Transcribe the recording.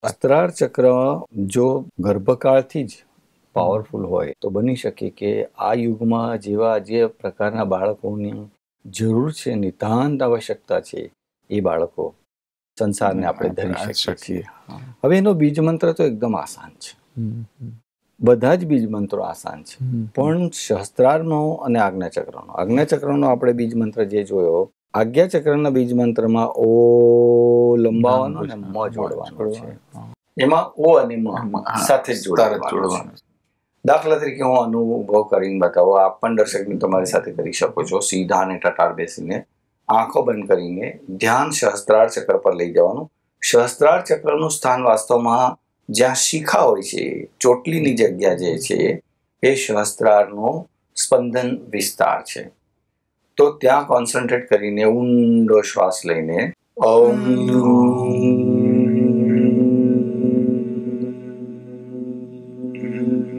સહસ્ત્રાર ચક્ર જો ગર્ભકાળથી જ પાવરફુલ હોય તો બની શકે કે આ યુગમાં જેવા જે પ્રકારના બાળકોની જરૂર છે, નિતાંત આવશ્યકતા છે, એ બાળકો સંસારને આપણે ધરી શકીએ છીએ. હવે એનો બીજ મંત્ર તો એકદમ આસાન છે. બધા જ બીજ મંત્રો આસાન છે, પણ સહસ્ત્રારનો અને આજ્ઞાચક્રનો આપણે બીજ મંત્ર જે જોયો, આજ્ઞાચક્રના બીજ મંત્રમાં ઓ લંબાવવાનો અને મ જોડવાનો છે. એમાં ઓ અને મ સાથે જ જોડવાનું. દાખલા તરીકે હું અનુભવ કરીને બતાવો, આપ પણ દર્શક મિત્રો તમારી સાથે કરી શકો છો. સીધા અને ટટાર બેસીને આંખો બંધ કરીને ધ્યાન સહસ્ત્રાર ચક્ર પર લઈ જવાનું. સહસ્ત્રાર ચક્રનું સ્થાન વાસ્તવમાં જ્યાં શિખા હોય છે, ચોટલીની જગ્યા જે છે, એ સહસ્ત્રારનો સ્પંદન વિસ્તાર છે. તો ત્યાં કોન્સન્ટ્રેટ કરીને ઊંડો શ્વાસ લઈને ઓમ